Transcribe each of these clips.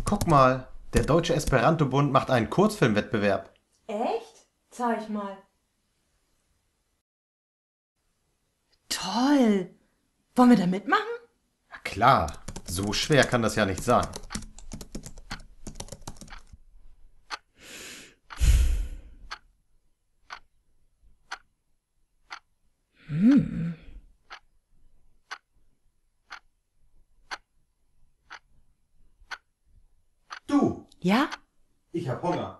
Guck mal, der Deutsche Esperanto-Bund macht einen Kurzfilmwettbewerb. Echt? Zeig mal. Toll. Wollen wir da mitmachen? Na klar, so schwer kann das ja nicht sein. Du, Ja? ich hab Hunger.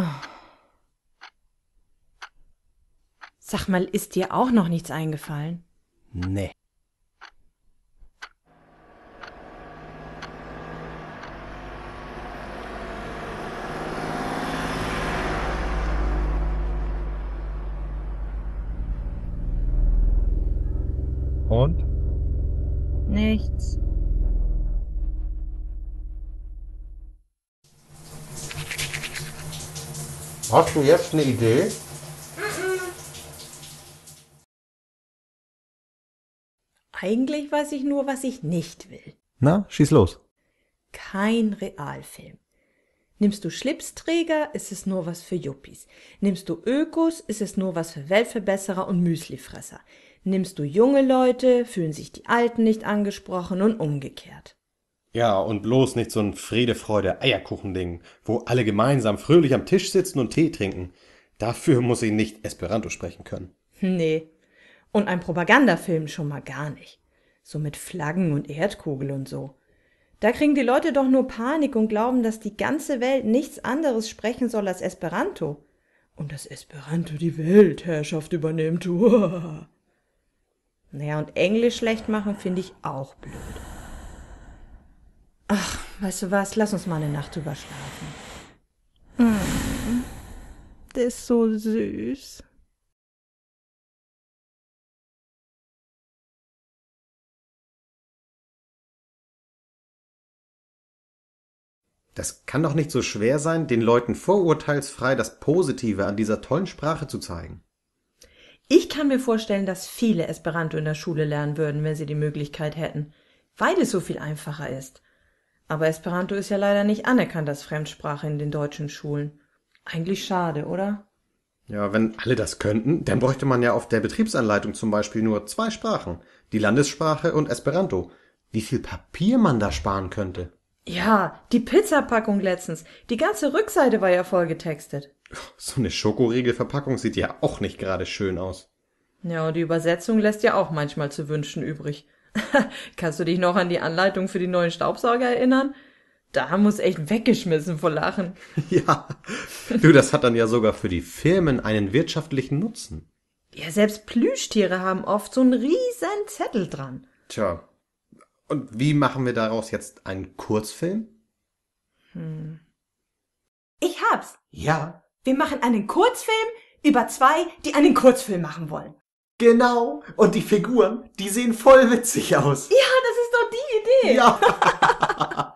Sag mal, ist dir auch noch nichts eingefallen? Nee. Und? Nichts. Hast du jetzt eine Idee? Eigentlich weiß ich nur, was ich nicht will. Na, schieß los. Kein Realfilm. Nimmst du Schlipsträger, ist es nur was für Yuppies. Nimmst du Ökos, ist es nur was für Weltverbesserer und Müslifresser. Nimmst du junge Leute, fühlen sich die Alten nicht angesprochen und umgekehrt. Ja, und bloß nicht so ein Friede-Freude-Eierkuchen-Ding, wo alle gemeinsam fröhlich am Tisch sitzen und Tee trinken. Dafür muss ich nicht Esperanto sprechen können. Nee. Und ein Propagandafilm schon mal gar nicht. So mit Flaggen und Erdkugel und so. Da kriegen die Leute doch nur Panik und glauben, dass die ganze Welt nichts anderes sprechen soll als Esperanto. Und dass Esperanto die Weltherrschaft übernimmt. Uah. Naja, und Englisch schlecht machen finde ich auch blöd. Ach, weißt du was, lass uns mal eine Nacht drüber schlafen. Der ist so süß. Das kann doch nicht so schwer sein, den Leuten vorurteilsfrei das Positive an dieser tollen Sprache zu zeigen. Ich kann mir vorstellen, dass viele Esperanto in der Schule lernen würden, wenn sie die Möglichkeit hätten, weil es so viel einfacher ist. Aber Esperanto ist ja leider nicht anerkannt als Fremdsprache in den deutschen Schulen. Eigentlich schade, oder? Ja, wenn alle das könnten, dann bräuchte man ja auf der Betriebsanleitung zum Beispiel nur 2 Sprachen. Die Landessprache und Esperanto. Wie viel Papier man da sparen könnte. Ja, die Pizzapackung letztens. Die ganze Rückseite war ja voll getextet. So eine Schokoriegelverpackung sieht ja auch nicht gerade schön aus. Ja, und die Übersetzung lässt ja auch manchmal zu wünschen übrig. Kannst du dich noch an die Anleitung für die neuen Staubsauger erinnern? Da muss echt weggeschmissen vor Lachen. Ja, du, das hat dann ja sogar für die Firmen einen wirtschaftlichen Nutzen. Ja, selbst Plüschtiere haben oft so einen riesen Zettel dran. Tja, und wie machen wir daraus jetzt einen Kurzfilm? Ich hab's. Ja, Wir machen einen Kurzfilm über 2, die einen Kurzfilm machen wollen. genau. Und die Figuren, die sehen voll witzig aus. Ja, das ist doch die Idee. Ja.